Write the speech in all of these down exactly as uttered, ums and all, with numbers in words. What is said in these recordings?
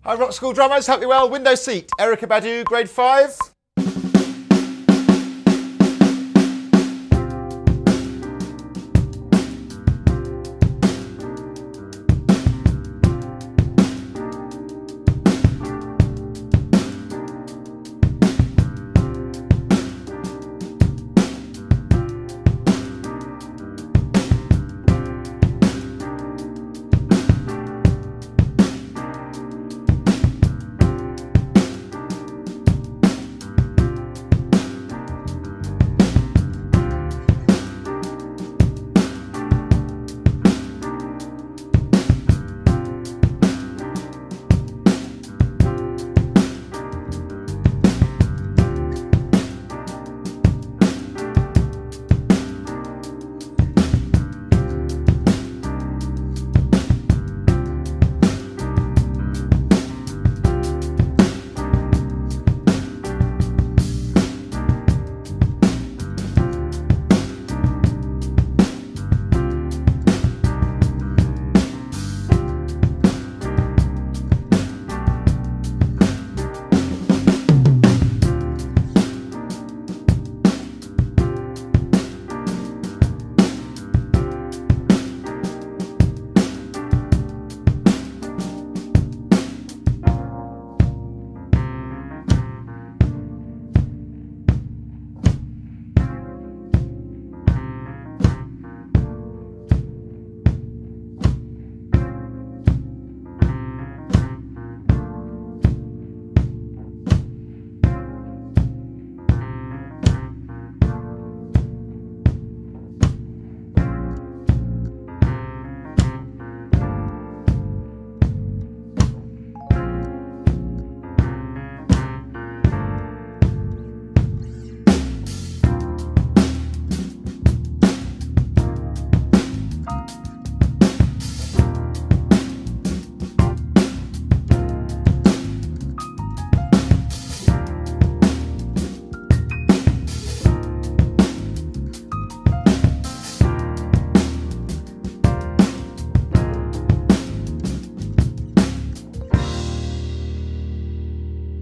Hi, Rockschool drummers, hope you're well. Window seat, Erykah Badu, grade five.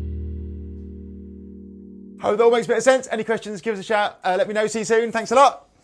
Hope that all makes a bit of sense. Any questions, give us a shout. Uh, let me know. See you soon. Thanks a lot.